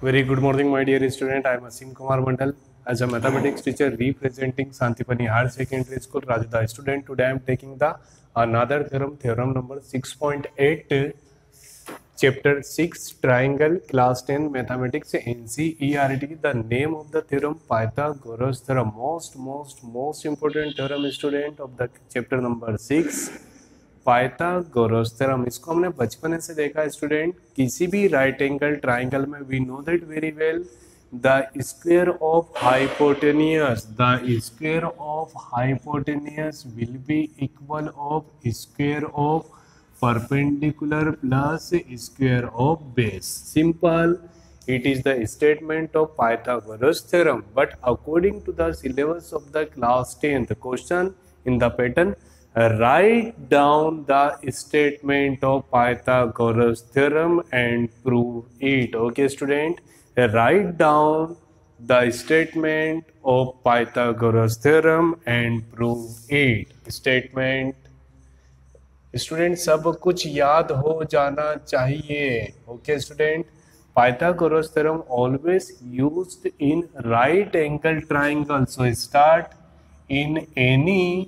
Very good morning, my dear student. I am Asim Kumar Mandal. As a mathematics teacher representing Santipani Higher Secondary School, Rajada student. Today I am taking the another theorem number 6.8, chapter 6, triangle, class 10, mathematics, NCERT. The name of the theorem, Pythagoras theorem. Most important theorem, student, of the chapter number 6. Pythagoras theorem, इसको हमने बचपन से देखा है student. किसी भी right angle triangle में we know that very well the square of hypotenuse will be equal of square of perpendicular plus square of base. Simple, it is the statement of Pythagoras theorem. But according to the syllabus of the class 10, the question in the pattern, write down the statement of Pythagoras theorem and prove it. Okay student, write down the statement of Pythagoras theorem and prove it. Statement, student सब कुछ याद हो जाना चाहिए। Okay student, Pythagoras theorem always used in right angle triangle. So start in any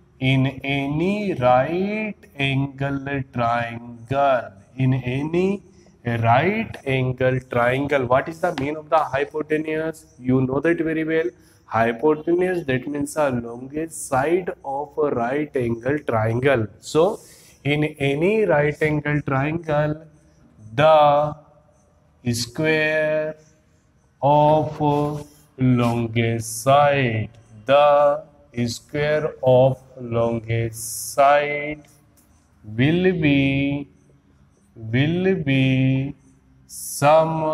right angle triangle. In any right angle triangle. What is the mean of the hypotenuse? You know that very well. Hypotenuse, that means the longest side of a right angle triangle. So in any right angle triangle, the square of longest side, the square of longest side will be sum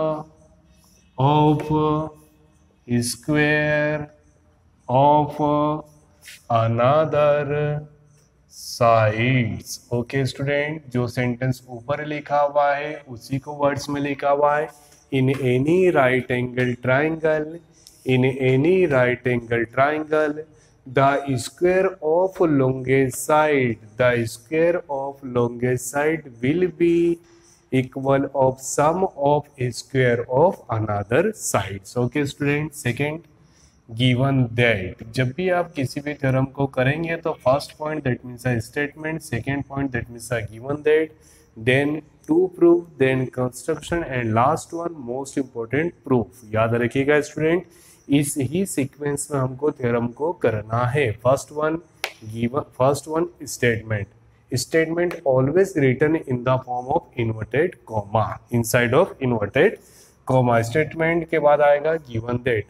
of square of another sides. Okay student, जो sentence ऊपर लिखा हुआ है उसी को words में लिखा हुआ है। In any right angle triangle, the square of longest side will be equal of sum of square of another sides. Okay student, second, given that. जब भी आप किसी भी थ्योरम को करेंगे तो first point that means a statement, second point that means a given that, then to proof, then construction and last one most important proof. याद रखिएगा स्टूडेंट, इस ही सीक्वेंस में हमको थ्योरम को करना है। First one statement always written in the form of inverted comma, inside of inverted comma. Statement के बाद आएगा given that.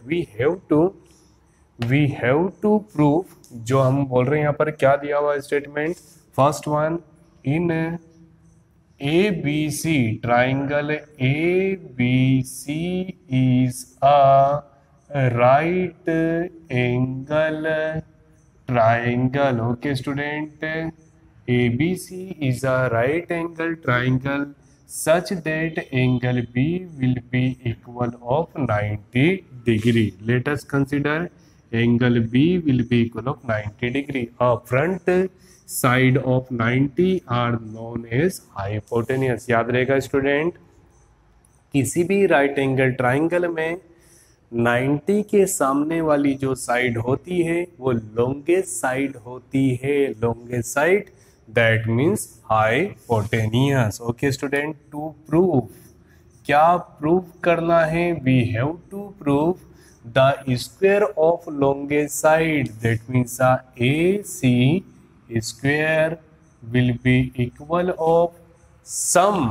We have to prove, जो हम बोल रहे हैं यहाँ पर क्या दिया हुआ statement. First one, in A B C triangle, A B C is a right angle triangle. Okay student, A B C is a right angle triangle such that angle B will be equal of 90 degree. Let us consider angle B will be equal of 90 degree. A front side of 90 are known as hypotenuse. याद रहेगा student, किसी भी right angle triangle में 90 के सामने वाली जो side होती है वो लॉन्गेस्ट साइड होती है। Longest side that means hypotenuse. Okay student, to prove, क्या प्रूव करना है? we have to prove the square of longest side, that means AC square will be equal of sum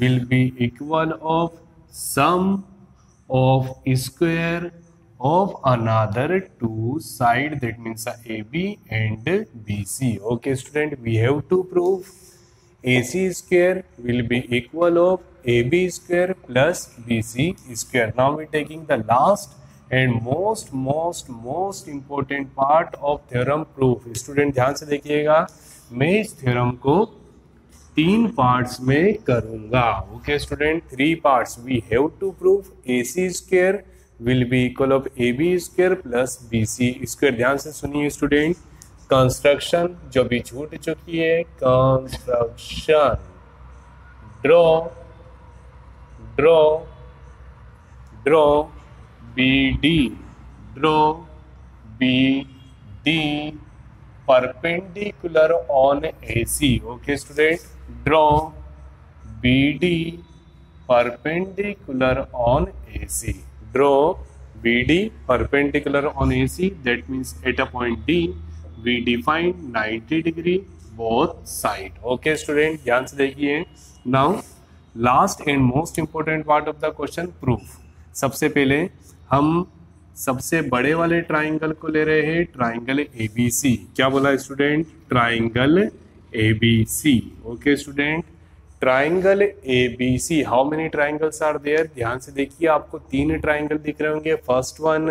of square of another two side, that means AB and BC. Okay student, we have to prove AC square will be equal of AB square plus BC square. Now we taking the last and most important part of theorem proof. Student ध्यान से देखिएगा, मैं इस theorem को 3 parts में करूंगा। Okay student, 3 parts. We have to prove AC square will be equal of AB square plus BC square। ध्यान से सुनिए स्टूडेंट, कंस्ट्रक्शन जो भी छूट चुकी है, construction draw draw BD, draw BD perpendicular on AC. Okay student, draw BD perpendicular on AC. Draw BD perpendicular on AC. That means at a point D we define 90 degree both side. Okay student, ध्यान से देखिए. Now last and most important part of the question, proof. सबसे पहले हम सबसे बड़े वाले triangle को ले रहे हैं, ट्राइंगल ABC. क्या बोला student? Triangle ABC. Okay student, triangle ABC. How many triangles are there? ध्यान से देखिए, आपको 3 ट्राइंगल दिख रहे होंगे. First one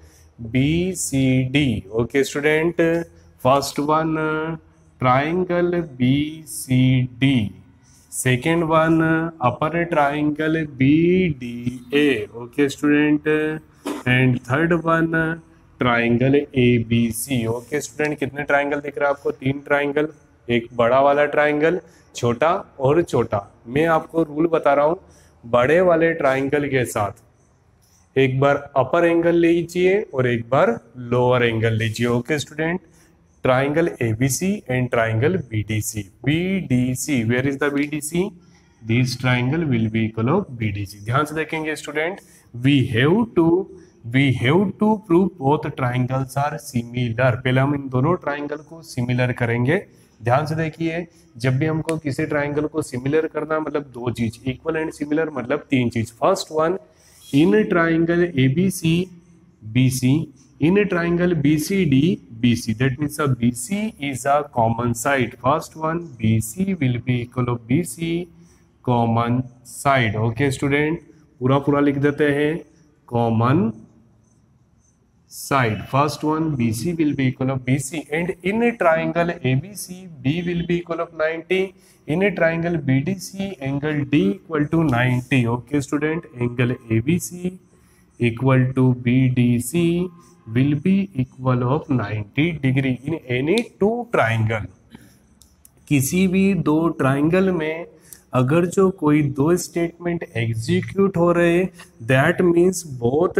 BCD. Okay student, first one triangle BCD. Second one upper triangle BDA. Okay student, and third one triangle ABC. Okay student, कितने triangle दिख रहा है आपको? 3 ट्राइंगल. एक बड़ा वाला ट्राइंगल, छोटा और छोटा. मैं आपको रूल बता रहा हूं. बड़े वाले ट्राइंगल के साथ एक बार अपर एंगल लीजिए और एक बार लोअर एंगल लीजिए. Okay student, triangle ABC and triangle BDC. BDC, where is the BDC? This triangle will be equal of BDC. ध्यान से देखेंगे student, we have to prove both triangles are similar. पहले हम इन दोनों ट्राइंगल को similar करेंगे. ध्यान से देखिए, जब भी हमको किसी ट्राइंगल को सिमिलर करना मतलब 2 चीज, इक्वल एंड सिमिलर मतलब 3 चीज. First one, in triangle ABC BC, in triangle BCD BC. That means BC is a common side. First one, BC will be equal of BC common side. Okay student, पूरा लिख देते हैं. Common side, first one BC will be equal of BC, and in a triangle ABC B will be equal of 90. In a triangle BDC angle D equal to 90. Okay student, angle ABC equal to BDC will be equal of 90 degree in any 2 triangle. किसी भी 2 triangle में अगर जो कोई 2 statement execute हो रहे, that means both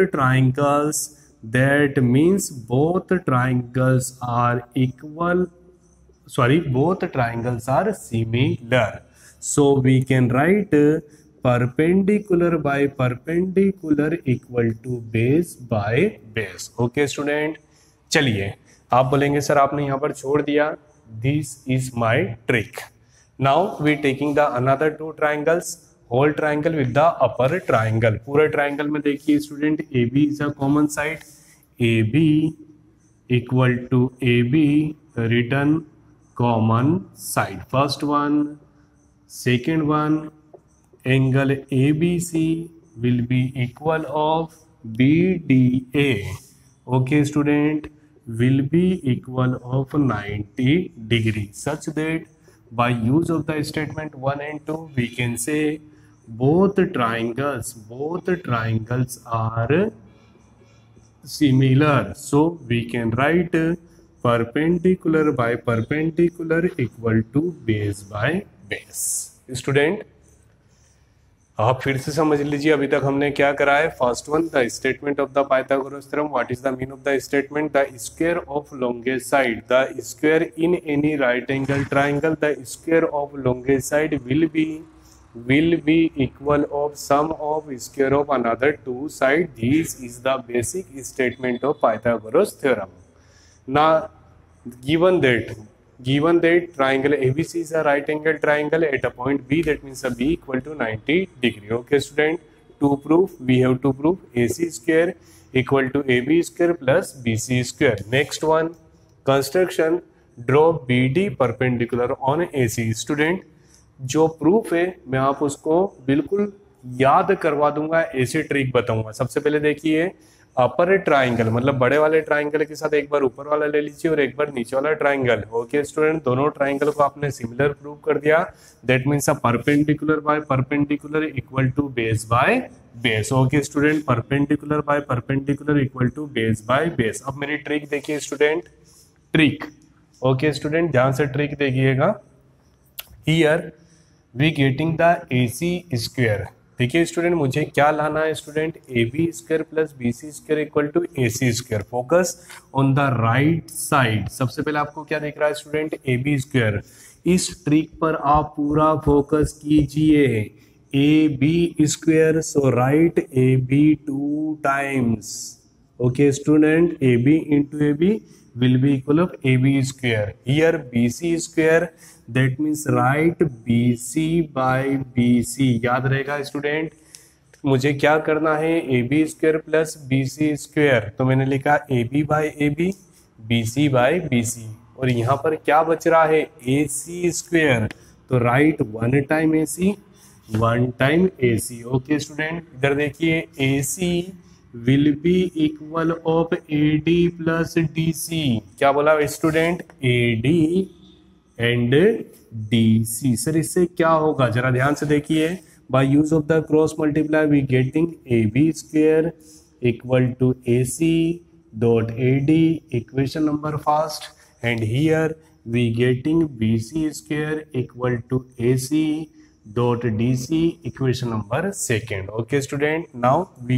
triangles are equal, both triangles are similar. So we can write perpendicular by perpendicular equal to base by base. Okay student, चलिए आप बोलेंगे सर आपने यहाँ पर छोड़ दिया. This is my trick. Now we taking the another 2 triangles, whole triangle with the upper triangle. पूरे triangle में देखिए student, AB is a common side. AB equal to AB written common side. First one, second one, angle ABC will be equal of BDA. Okay student, will be equal of 90 degree, such that by use of the statement 1 and 2 we can say both triangles are similar. So we can write perpendicular by perpendicular equal to base by base. Student, आप फिर से समझ लीजिए, अभी तक हमने क्या करा है. First one, the statement of the Pythagoras theorem. What is the mean of the statement? The square of longest side, the square in any right angle triangle, the square of longest side will be equal of sum of square of another 2 side. This is the basic statement of Pythagoras theorem. Now given that triangle ABC is a right angle triangle at a point B, that means a B equal to 90 degree. Okay student, to prove we have to prove AC square equal to AB square plus BC square. Next one, construction, draw BD perpendicular on AC. Student, जो proof है मैं आप उसको बिल्कुल याद करवा दूंगा, ऐसे ट्रिक बताऊंगा. सबसे पहले देखिए, अपर ट्राइंगल मतलब बड़े वाले ट्राइंगल के साथ एक बार ऊपर वाला ले लीजिए और एक बार नीचे वाला ट्राइंगल. ओके स्टूडेंट, दोनों ट्राइंगल को आपने सिमिलर प्रूव कर दिया. That means a perpendicular by perpendicular equal to base by base. Okay student, perpendicular by perpendicular equal to base by base. अब मेरी ट्रिक देखिए स्टूडेंट, ट्रिक. ओके स्टूडेंट, ध्यान से ट्रिक देखिएगा. Here we getting the AC square. ठीक है student, मुझे क्या लाना है student, A B square plus B C square equal to A C square. Focus on the right side. सबसे पहले आपको क्या दिख रहा है स्टूडेंट, ए बी स्क्वायर। इस ट्रिक पर आप पूरा फोकस कीजिए। A B square, so write A B 2 times. Okay student, A B into A B will be equal of AB square. Here BC square, that means write BC by BC। याद रहेगा student, मुझे क्या करना है, AB square plus BC square, तो मैंने लिखा AB by AB, BC by BC, और यहाँ पर क्या बच रहा है, AC स्क्वायर, तो write 1 time AC 1 time AC। Okay student, इधर देखिए AC will be equal of AD plus DC। क्या बोला स्टूडेंट, AD एंड DC। सर इससे क्या होगा, जरा ध्यान से देखिए। By use of the cross multiply we getting AB square equal to AC dot AD, equation number first, and here we getting BC square equal to AC dot DC, equation number second। Okay student, now we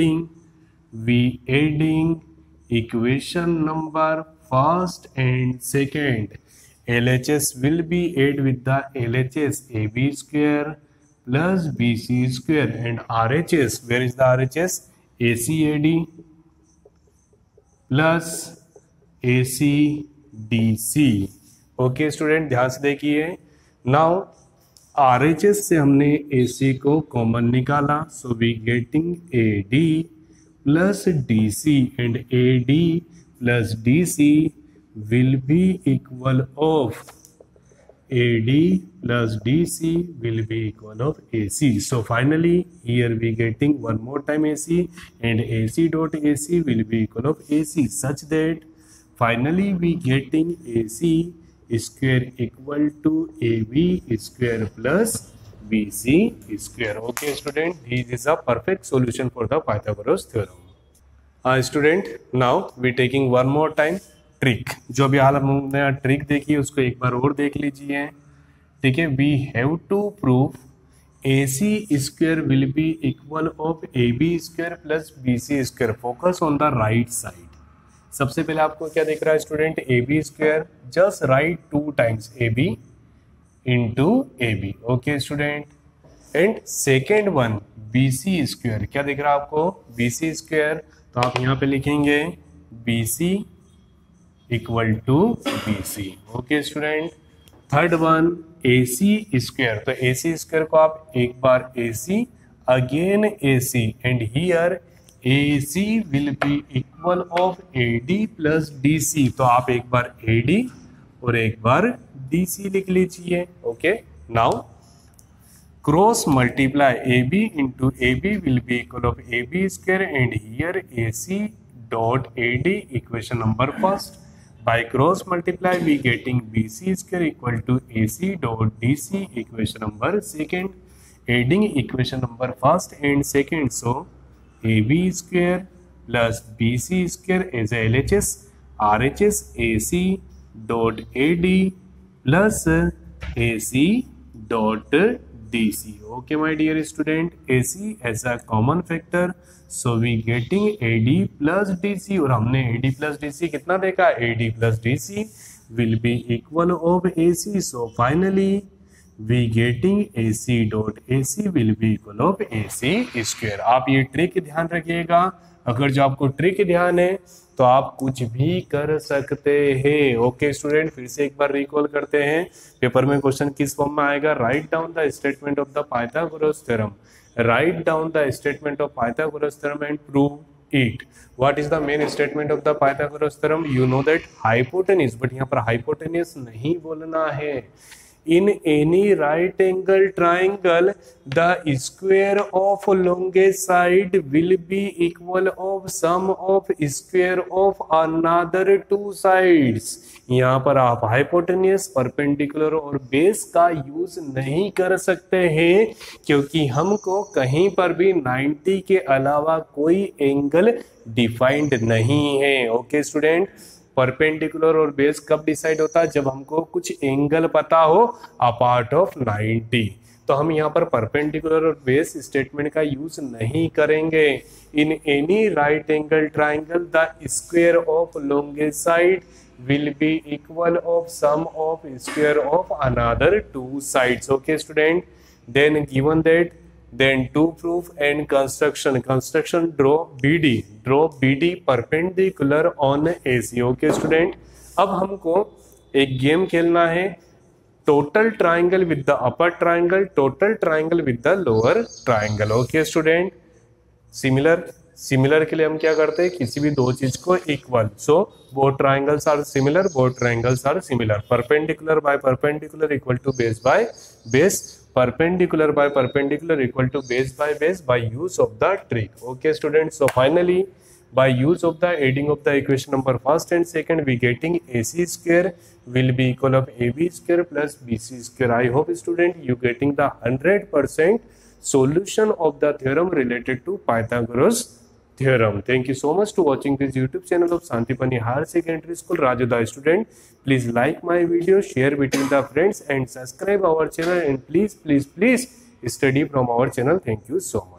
adding equation number first and second। LHS will be add with the LHS AB square plus BC square, and RHS, where is the RHS, ACAD plus ACDC। Okay student, ध्यान से देखिए। Now RHS से हमने AC को common निकाला, so we getting AD plus DC, and AD plus DC will be equal of AD plus DC will be equal of AC। So finally here we getting one more time AC, and AC dot AC will be equal of AC, such that finally we getting AC square equal to AB square plus BC square। Okay student, this is a perfect solution for the Pythagoras theorem। Student, now we taking one more time trick. जो अभी हाल हमने trick देखी है उसको एक बार और देख लीजिए। ठीक है, we have to prove AC square will be equal of AB square plus BC square. Focus on the right side. सबसे पहले आपको क्या दिख रहा है student, AB square, just write 2 times AB into AB। Okay student, and second one BC square, क्या दिख रहा है आपको, BC स्क्वायर, तो आप यहाँ पे लिखेंगे BC equal to BC। Okay student, third one AC square, तो AC स्क्वायर को आप एक बार AC again AC, and here AC will be equal of AD plus DC, तो आप एक बार AD और एक बार DC लिख लीजिए। Okay, now cross multiply AB into AB will be equal of AB square, and here AC dot AD, equation number first. By cross multiply we getting BC square equal to AC dot DC, equation number second, adding equation number first and second, so AB square plus BC square as a LHS, RHS AC dot AD plus AC dot DC। Okay my dear student, AC as a common factor, so we getting AD plus DC, और हमने AD plus DC कितना देखा, AD plus DC will be equal of AC, so finally we getting AC dot AC will be equal of AC square। आप ये trick ध्यान रखिएगा, अगर जो आपको ट्रिक ध्यान है तो आप कुछ भी कर सकते हैं। ओके स्टूडेंट, फिर से एक बार रिकॉल करते हैं, पेपर में क्वेश्चन किस फॉर्म में आएगा, write down the statement of the Pythagoras theorem, write down the statement of Pythagoras theorem and prove it। What is the main statement of the Pythagoras theorem? You know that hypotenuse, but यहाँ पर hypotenuse नहीं बोलना है। In any right angle triangle, the square of longest side will be equal of sum of square of another 2 sides। यहाँ पर आप hypotenuse, perpendicular और base का यूज नहीं कर सकते हैं, क्योंकि हमको कहीं पर भी 90 के अलावा कोई एंगल डिफाइंड नहीं है। ओके स्टूडेंट, परपेंडिकुलर और बेस कब डिसाइड होता है, जब हमको कुछ एंगल पता हो अपार्ट ऑफ 90। तो हम यहाँ पर परपेंडिकुलर और बेस स्टेटमेंट का यूज नहीं करेंगे। In any right angle triangle the square of longest side will be equal of sum of square of another two sides. Okay student, then given that, then to prove and construction draw BD perpendicular on AC. Okay student, अब हमको एक game खेलना है, total triangle with the upper triangle, total triangle with the lower triangle. Okay student, similar के लिए हम क्या करते हैं, किसी भी दो चीज को equal, so both triangles are similar, both triangles are similar, perpendicular by perpendicular equal to base by base, perpendicular by perpendicular equal to base by use of the trick. Okay student, so finally by use of the adding of the equation number first and second, we getting AC square will be equal of AB square plus BC square. I hope student you getting the 100% solution of the theorem related to Pythagoras theorem. Thank you so much to watching this YouTube channel of Santipani Higher Secondary School Rajoda student. Please like my video, share between the friends and subscribe our channel, and please study from our channel. Thank you so much.